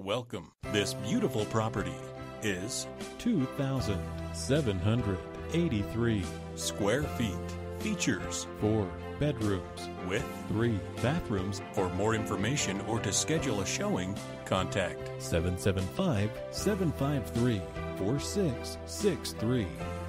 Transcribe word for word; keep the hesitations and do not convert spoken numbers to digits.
Welcome. This beautiful property is two thousand seven hundred eighty-three square feet. Features four bedrooms with three bathrooms. For more information or to schedule a showing, contact seven seven five, seven five three, four six six three.